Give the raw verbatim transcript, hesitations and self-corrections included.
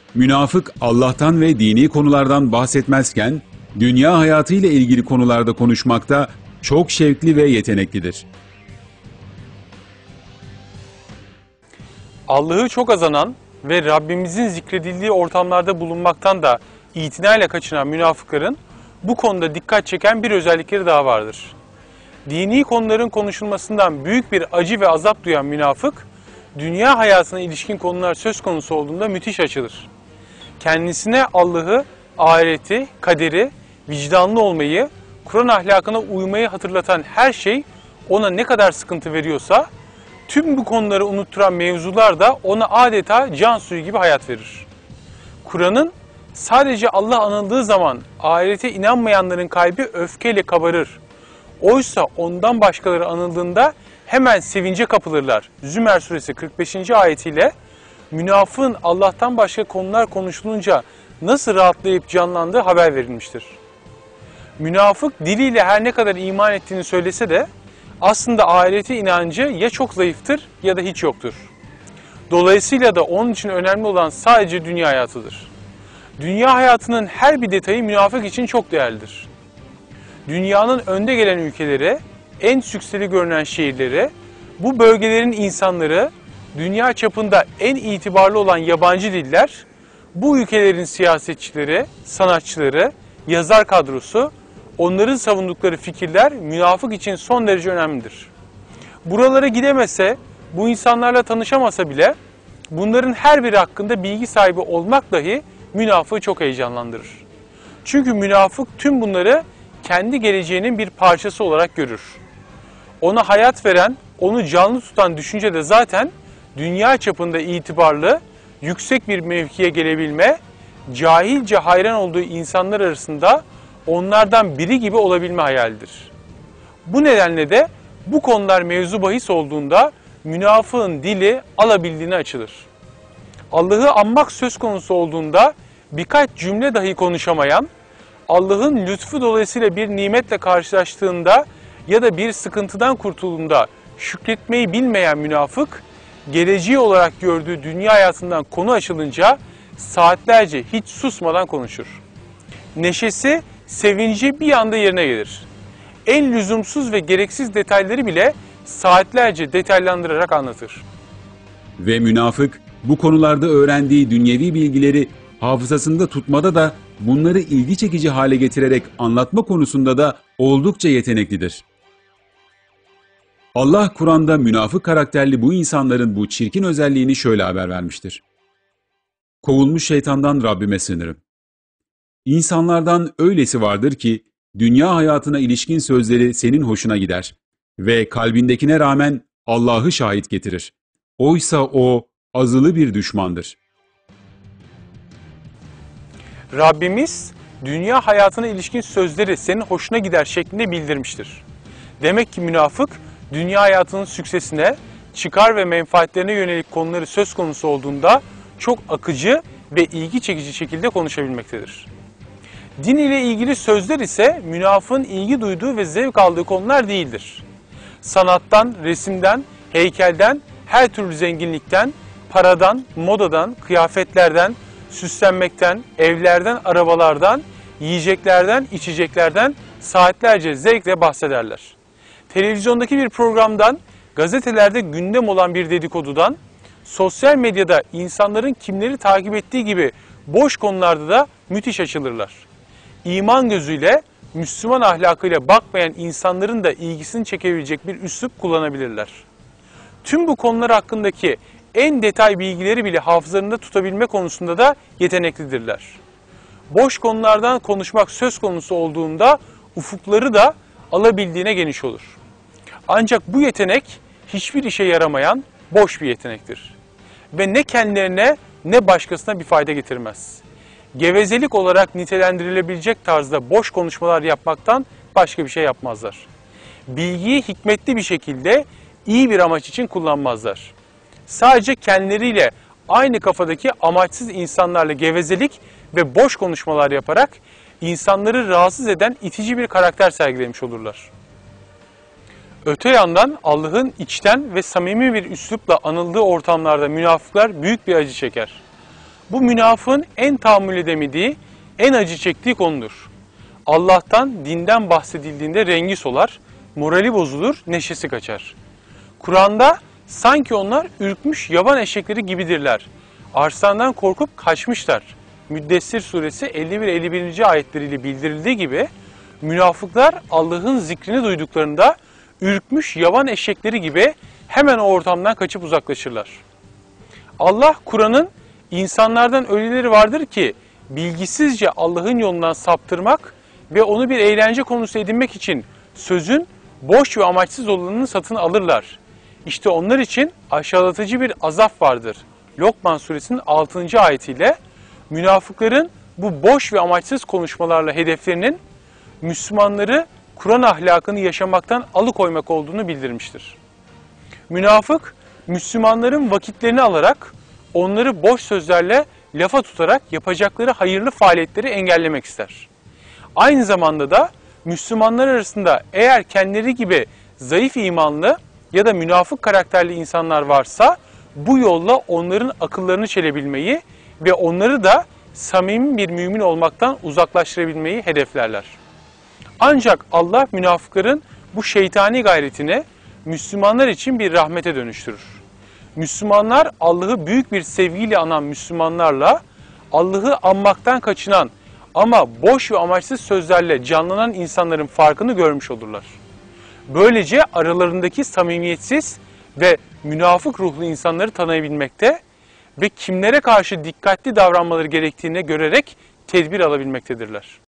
Münafık Allah'tan ve dini konulardan bahsetmezken, dünya hayatı ile ilgili konularda konuşmakta çok şevkli ve yeteneklidir. Allah'ı çok azanan ve Rabbimizin zikredildiği ortamlarda bulunmaktan da itinayla kaçınan münafıkların bu konuda dikkat çeken bir özellikleri daha vardır. Dini konuların konuşulmasından büyük bir acı ve azap duyan münafık, dünya hayatına ilişkin konular söz konusu olduğunda müthiş açılır. Kendisine Allah'ı, ahireti, kaderi, vicdanlı olmayı, Kur'an ahlakına uymayı hatırlatan her şey ona ne kadar sıkıntı veriyorsa, tüm bu konuları unutturan mevzular da ona adeta can suyu gibi hayat verir. Kur'an'ın sadece Allah anıldığı zaman ahirete inanmayanların kalbi öfkeyle kabarır. Oysa ondan başkaları anıldığında hemen sevince kapılırlar. Zümer suresi kırk beşinci ayetiyle münafığın Allah'tan başka konular konuşulunca nasıl rahatlayıp canlandığı haber verilmiştir. Münafık diliyle her ne kadar iman ettiğini söylese de aslında ahirete inancı ya çok zayıftır ya da hiç yoktur. Dolayısıyla da onun için önemli olan sadece dünya hayatıdır. Dünya hayatının her bir detayı münafık için çok değerlidir. Dünyanın önde gelen ülkeleri, en sükseli görünen şehirleri, bu bölgelerin insanları, dünya çapında en itibarlı olan yabancı diller, bu ülkelerin siyasetçileri, sanatçıları, yazar kadrosu, onların savundukları fikirler münafık için son derece önemlidir. Buralara gidemese, bu insanlarla tanışamasa bile bunların her biri hakkında bilgi sahibi olmak dahi münafığı çok heyecanlandırır. Çünkü münafık tüm bunları kendi geleceğinin bir parçası olarak görür. Ona hayat veren, onu canlı tutan düşünce de zaten dünya çapında itibarlı, yüksek bir mevkiye gelebilme, cahilce hayran olduğu insanlar arasında onlardan biri gibi olabilme hayalidir. Bu nedenle de bu konular mevzu bahis olduğunda münafığın dili alabildiğine açılır. Allah'ı anmak söz konusu olduğunda birkaç cümle dahi konuşamayan, Allah'ın lütfu dolayısıyla bir nimetle karşılaştığında ya da bir sıkıntıdan kurtulduğunda şükretmeyi bilmeyen münafık, geleceği olarak gördüğü dünya hayatından konu açılınca saatlerce hiç susmadan konuşur. Neşesi, sevinci bir anda yerine gelir. En lüzumsuz ve gereksiz detayları bile saatlerce detaylandırarak anlatır. Ve münafık bu konularda öğrendiği dünyevi bilgileri hafızasında tutmada da bunları ilgi çekici hale getirerek anlatma konusunda da oldukça yeteneklidir. Allah Kur'an'da münafık karakterli bu insanların bu çirkin özelliğini şöyle haber vermiştir. Kovulmuş şeytandan Rabbime sığınırım. İnsanlardan öylesi vardır ki, dünya hayatına ilişkin sözleri senin hoşuna gider ve kalbindekine rağmen Allah'ı şahit getirir. Oysa o azılı bir düşmandır. Rabbimiz, dünya hayatına ilişkin sözleri senin hoşuna gider şeklinde bildirmiştir. Demek ki münafık, dünya hayatının süksesine, çıkar ve menfaatlerine yönelik konuları söz konusu olduğunda çok akıcı ve ilgi çekici şekilde konuşabilmektedir. Din ile ilgili sözler ise münafığın ilgi duyduğu ve zevk aldığı konular değildir. Sanattan, resimden, heykelden, her türlü zenginlikten, paradan, modadan, kıyafetlerden, süslenmekten, evlerden, arabalardan, yiyeceklerden, içeceklerden saatlerce zevkle bahsederler. Televizyondaki bir programdan, gazetelerde gündem olan bir dedikodudan, sosyal medyada insanların kimleri takip ettiği gibi boş konularda da müthiş açılırlar. İman gözüyle, Müslüman ahlakıyla bakmayan insanların da ilgisini çekebilecek bir üslup kullanabilirler. Tüm bu konular hakkındaki en detay bilgileri bile hafızalarında tutabilme konusunda da yeteneklidirler. Boş konulardan konuşmak söz konusu olduğunda ufukları da alabildiğine geniş olur. Ancak bu yetenek hiçbir işe yaramayan boş bir yetenektir. Ve ne kendilerine ne başkasına bir fayda getirmez. Gevezelik olarak nitelendirilebilecek tarzda boş konuşmalar yapmaktan başka bir şey yapmazlar. Bilgiyi hikmetli bir şekilde iyi bir amaç için kullanmazlar. Sadece kendileriyle aynı kafadaki amaçsız insanlarla gevezelik ve boş konuşmalar yaparak insanları rahatsız eden itici bir karakter sergilemiş olurlar. Öte yandan Allah'ın içten ve samimi bir üslupla anıldığı ortamlarda münafıklar büyük bir acı çeker. Bu münafığın en tahammül edemediği, en acı çektiği konudur. Allah'tan, dinden bahsedildiğinde rengi solar, morali bozulur, neşesi kaçar. Kur'an'da sanki onlar ürkmüş yaban eşekleri gibidirler. Arslandan korkup kaçmışlar. Müddessir suresi elli bir elli bir. ayetleriyle bildirildiği gibi münafıklar Allah'ın zikrini duyduklarında ürkmüş yaban eşekleri gibi hemen o ortamdan kaçıp uzaklaşırlar. Allah Kur'an'ın insanlardan öyleleri vardır ki bilgisizce Allah'ın yolundan saptırmak ve onu bir eğlence konusu edinmek için sözün boş ve amaçsız olanını satın alırlar. İşte onlar için aşağılatıcı bir azap vardır. Lokman suresinin altıncı ayetiyle münafıkların bu boş ve amaçsız konuşmalarla hedeflerinin Müslümanları Kur'an ahlakını yaşamaktan alıkoymak olduğunu bildirmiştir. Münafık, Müslümanların vakitlerini alarak, onları boş sözlerle lafa tutarak yapacakları hayırlı faaliyetleri engellemek ister. Aynı zamanda da Müslümanlar arasında eğer kendileri gibi zayıf imanlı ya da münafık karakterli insanlar varsa bu yolla onların akıllarını çelebilmeyi ve onları da samimi bir mümin olmaktan uzaklaştırabilmeyi hedeflerler. Ancak Allah münafıkların bu şeytani gayretini Müslümanlar için bir rahmete dönüştürür. Müslümanlar Allah'ı büyük bir sevgiyle anan Müslümanlarla Allah'ı anmaktan kaçınan ama boş ve amaçsız sözlerle canlanan insanların farkını görmüş olurlar. Böylece aralarındaki samimiyetsiz ve münafık ruhlu insanları tanıyabilmekte ve kimlere karşı dikkatli davranmaları gerektiğini görerek tedbir alabilmektedirler.